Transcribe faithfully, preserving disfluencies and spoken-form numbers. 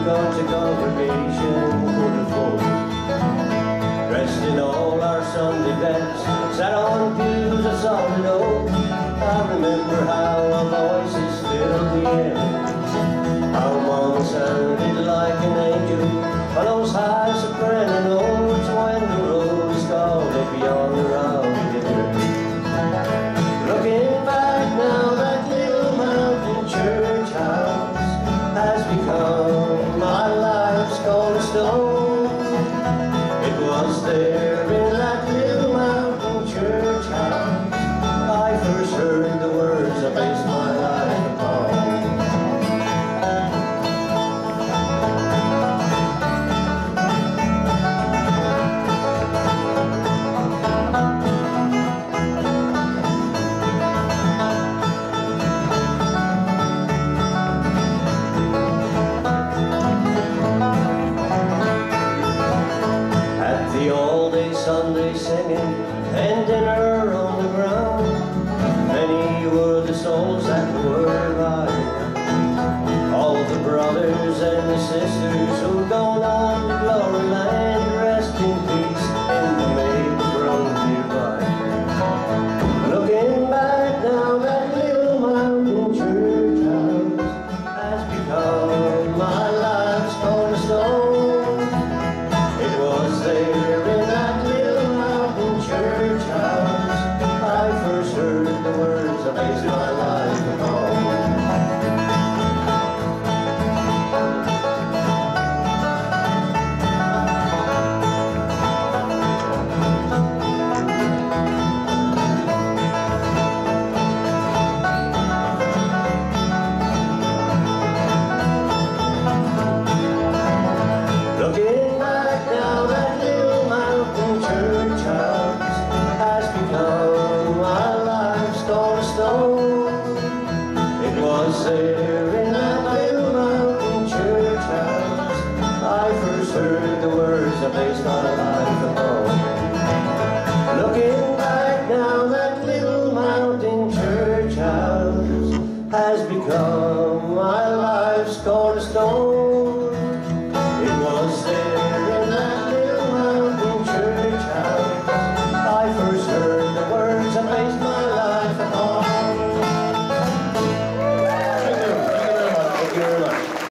gone to congregation could afford. Dressed in all our Sunday best, sat on pews of solid oak. I remember how our voices filled the air, how Mama sounded like an angel on those high soprano notes when the rose called up beyond the rowdy river. Looking back now, that little mountain church house has become my life's cornerstone. It was there in that little mountain church house I first heard the words I based my life upon. The all-day Sunday singing and dinner on the ground. Many were the souls that were revived, all the brothers and the sisters who'd gone on to glory land, rest in peace in the maple grove nearby. Looking back now, that little mountain church house has become my life's cornerstone. It was there in that little mountain church house I first heard the words I based my life upon. Looking back now, that little mountain church house has become my life's cornerstone. It was there in that little mountain church house I first heard the words I based my